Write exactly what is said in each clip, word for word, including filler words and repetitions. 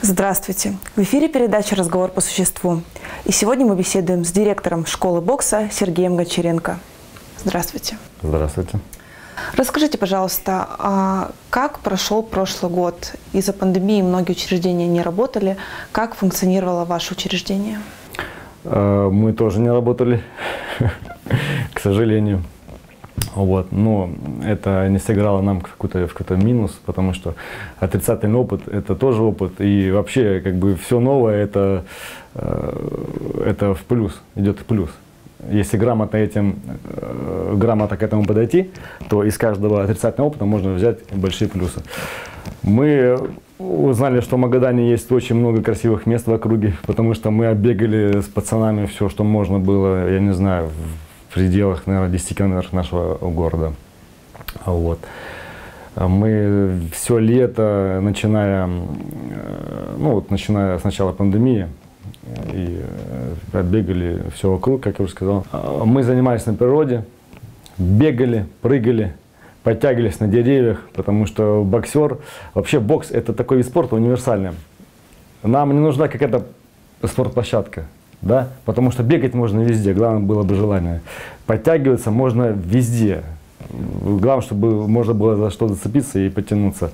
Здравствуйте! В эфире передача «Разговор по существу». И сегодня мы беседуем с директором школы бокса Сергеем Гончаренко. Здравствуйте! Здравствуйте! Расскажите, пожалуйста, а как прошел прошлый год? Из-за пандемии многие учреждения не работали. Как функционировало ваше учреждение? Мы тоже не работали, к сожалению. Вот. Но это не сыграло нам какой-то в какой-то минус, потому что отрицательный опыт – это тоже опыт. И вообще как бы все новое – это, это в плюс, идет в плюс. Если грамотно, этим, грамотно к этому подойти, то из каждого отрицательного опыта можно взять большие плюсы. Мы узнали, что в Магадане есть очень много красивых мест в округе, потому что мы оббегали с пацанами все, что можно было, я не знаю, в пределах, наверное, десяти километров нашего города. Вот. Мы все лето, начиная, ну, вот, начиная с начала пандемии, и оббегали все вокруг, как я уже сказал. Мы занимались на природе, бегали, прыгали, подтягивались на деревьях, потому что боксер, вообще бокс – это такой вид спорта универсальный. Нам не нужна какая-то спортплощадка, да? Потому что бегать можно везде, главное было бы желание. Подтягиваться можно везде, главное, чтобы можно было за что зацепиться и потянуться.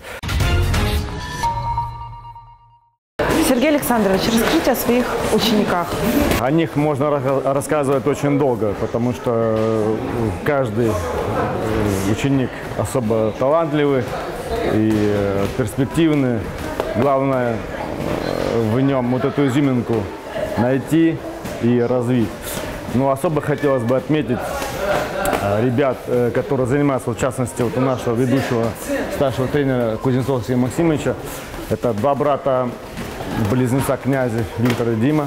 Сергей Александрович, расскажите о своих учениках. О них можно рассказывать очень долго, потому что каждый ученик особо талантливый и перспективный. Главное в нем вот эту изюминку найти и развить. Но особо хотелось бы отметить ребят, которые занимаются, в частности, вот у нашего ведущего старшего тренера Кузнецова Сергея Максимовича. Это два брата близнеца князя Виктор и Дима.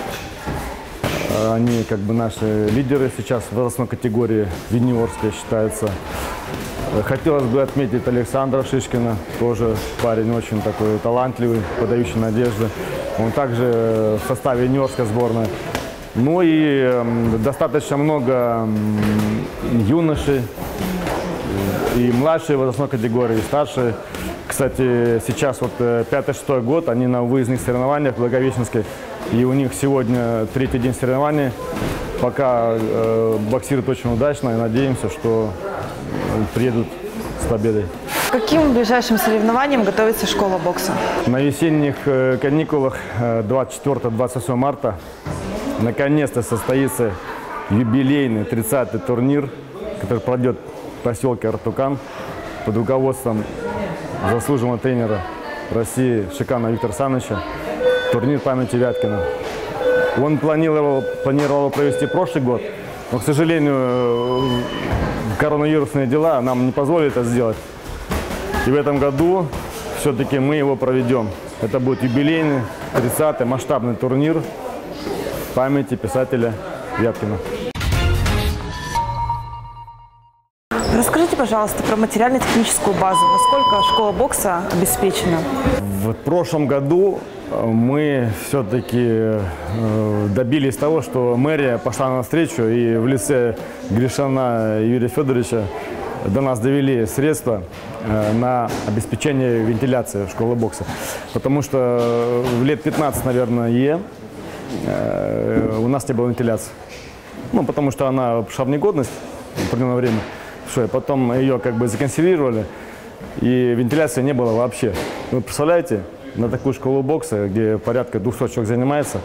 Они как бы наши лидеры сейчас в возрастной категории юниорской считаются. Хотелось бы отметить Александра Шишкина, тоже парень очень такой талантливый, подающий надежды. Он также в составе юниорской сборной. Ну и достаточно много юношей и младшей возрастной категории, и старшей. Кстати, сейчас вот пятый-шестой год, они на выездных соревнованиях в Благовещенской, и у них сегодня третий день соревнований. Пока э, боксируют очень удачно, и надеемся, что приедут с победой. К каким ближайшим соревнованиям готовится школа бокса? На весенних э, каникулах двадцать четвёртого — двадцать восьмого марта наконец-то состоится юбилейный тридцатый турнир, который пройдет в поселке Артукан под руководством заслуженного тренера России Шикана Виктора Александровича, турнир памяти Вяткина. Он планировал, планировал провести прошлый год, но, к сожалению, коронавирусные дела нам не позволили это сделать. И в этом году все-таки мы его проведем. Это будет юбилейный тридцатый масштабный турнир памяти писателя Вяткина. Расскажите, пожалуйста, про материально-техническую базу. Насколько школа бокса обеспечена? В прошлом году мы все-таки добились того, что мэрия пошла навстречу, и в лице Гришана Юрия Федоровича до нас довели средства на обеспечение вентиляции школы бокса. Потому что в лет пятнадцать, наверное, у нас не было вентиляции. Ну, потому что она пришла в негодность в определенное время. Что, потом ее как бы законсервировали, и вентиляции не было вообще. Вы представляете, на такую школу бокса, где порядка двухсот человек занимается,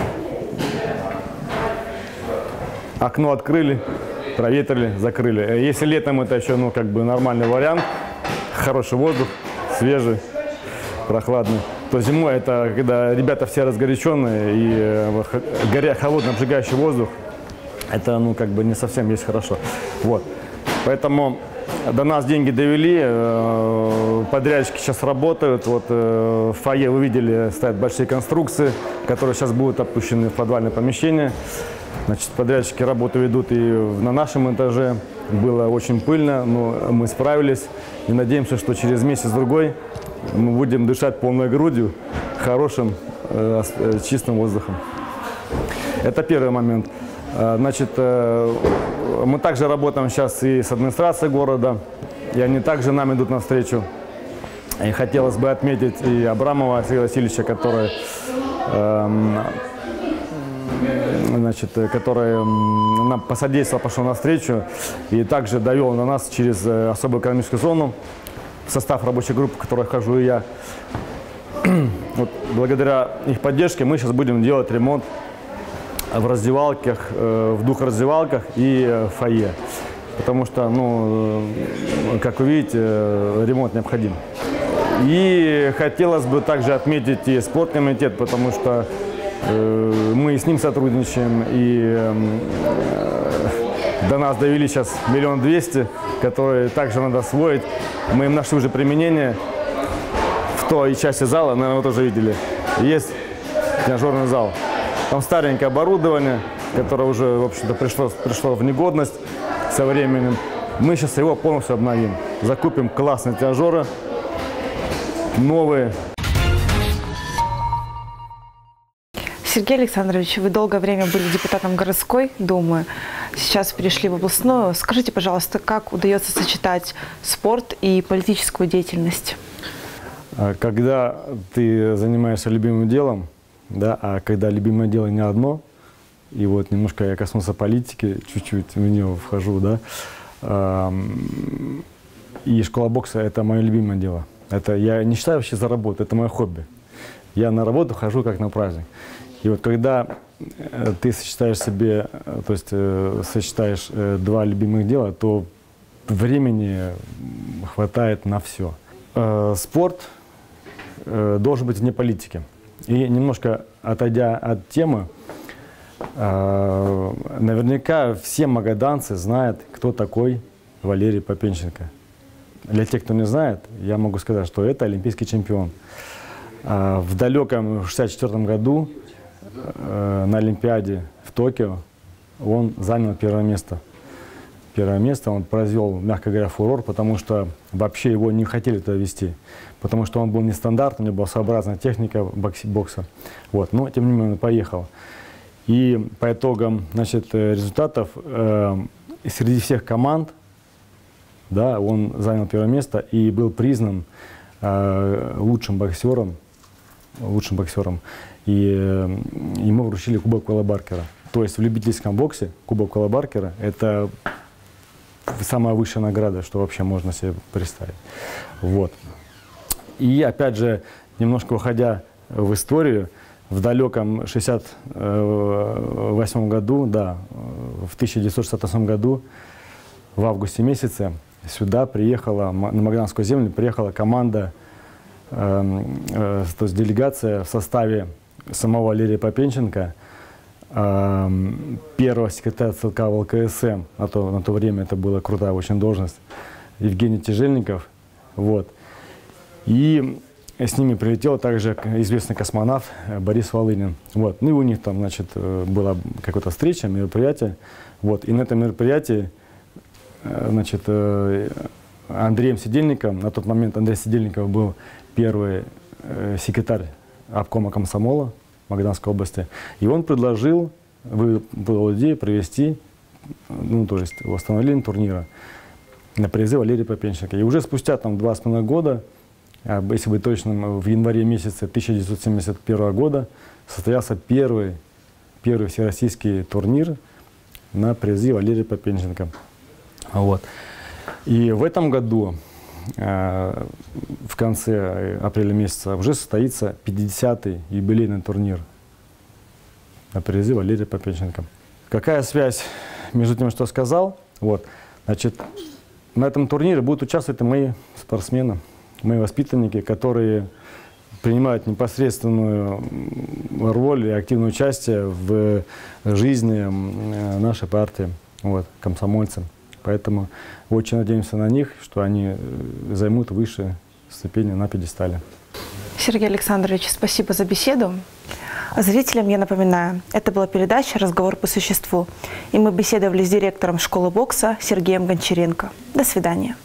окно открыли, проветрили, закрыли. Если летом это еще, ну, как бы нормальный вариант, хороший воздух, свежий, прохладный, то зимой это когда ребята все разгоряченные и горя, холодный обжигающий воздух, это, ну, как бы не совсем есть хорошо. Вот. Поэтому до нас деньги довели, подрядчики сейчас работают. Вот в фойе, вы видели, стоят большие конструкции, которые сейчас будут опущены в подвальное помещение. Значит, подрядчики работу ведут и на нашем этаже. Было очень пыльно, но мы справились. И надеемся, что через месяц-другой мы будем дышать полной грудью, хорошим, чистым воздухом. Это первый момент. Значит, мы также работаем сейчас и с администрацией города, и они также нам идут навстречу. И хотелось бы отметить и Абрамова Сергея Васильевича, который, э, значит, который нам посодействовал, пошел навстречу и также довел на нас через особую экономическую зону в состав рабочей группы, в которой вхожу и я. Вот, благодаря их поддержке мы сейчас будем делать ремонт в раздевалках, в двух раздевалках и в фойе. Потому что, ну, как вы видите, ремонт необходим. И хотелось бы также отметить и спорткомитет, потому что э, мы с ним сотрудничаем. И э, до нас довели сейчас миллион двести, которые также надо освоить. Мы им нашли уже применение. В той части зала, наверное, вы тоже видели, есть тренажерный зал. Там старенькое оборудование, которое уже, в общем-то, пришло, пришло в негодность со временем. Мы сейчас его полностью обновим. Закупим классные тренажеры, новые. Сергей Александрович, вы долгое время были депутатом городской думы, сейчас перешли в областную. Скажите, пожалуйста, как удается сочетать спорт и политическую деятельность? Когда ты занимаешься любимым делом, да, а когда любимое дело не одно, и вот немножко я коснулся политики, чуть-чуть в нее вхожу, да, и школа бокса – это мое любимое дело. Это я не считаю вообще за работу, это мое хобби. Я на работу хожу как на праздник. И вот когда ты сочетаешь себе, то есть сочетаешь два любимых дела, то времени хватает на все. Спорт должен быть вне политики. И немножко отойдя от темы, наверняка все магаданцы знают, кто такой Валерий Попенченко. Для тех, кто не знает, я могу сказать, что это олимпийский чемпион. В далеком шестьдесят четвёртом году на Олимпиаде в Токио он занял первое место. Первое место он произвел, мягко говоря, фурор, потому что вообще его не хотели туда вести. Потому что он был нестандартный, у него была своеобразная техника бокса. Вот. Но, тем не менее, он поехал. И по итогам, значит, результатов э, среди всех команд, да, он занял первое место и был признан э, лучшим боксером. Лучшим боксером. И э, ему вручили Кубок Колла Баркера. То есть в любительском боксе Кубок Колла Баркера – это самая высшая награда, что вообще можно себе представить. Вот. И опять же, немножко уходя в историю, в далеком шестьдесят восьмом году, да, в тысяча девятьсот шестьдесят восьмом году, в августе месяце, сюда приехала, на Магаданскую землю приехала команда, э, э, то есть делегация в составе самого Валерия Попенченко, э, первого секретаря ЦК ВЛКСМ, на то, на то время это была крутая очень должность, Евгений Тяжельников, вот. И с ними прилетел также известный космонавт Борис Волынин. Вот. Ну и у них там, значит, была какая-то встреча, мероприятие. Вот. И на этом мероприятии, значит, Андреем Сидельниковым, на тот момент Андрей Сидельников был первый секретарь обкома комсомола Магаданской области, и он предложил, выдал идею провести, ну, то есть восстановление турнира на призы Валерия Попенченко. И уже спустя там два с половиной года, если быть точным, в январе месяце тысяча девятьсот семьдесят первого года состоялся первый, первый всероссийский турнир на призы Валерия Попенченко. Вот. И в этом году, э, в конце апреля месяца, уже состоится пятидесятый юбилейный турнир на призы Валерия Попенченко. Какая связь между тем, что сказал? Вот. Значит, на этом турнире будут участвовать и мои спортсмены, мои воспитанники, которые принимают непосредственную роль и активное участие в жизни нашей партии, вот, комсомольцы. Поэтому очень надеемся на них, что они займут высшие ступени на пьедестале. Сергей Александрович, спасибо за беседу. Зрителям я напоминаю, это была передача «Разговор по существу». И мы беседовали с директором школы бокса Сергеем Гончаренко. До свидания.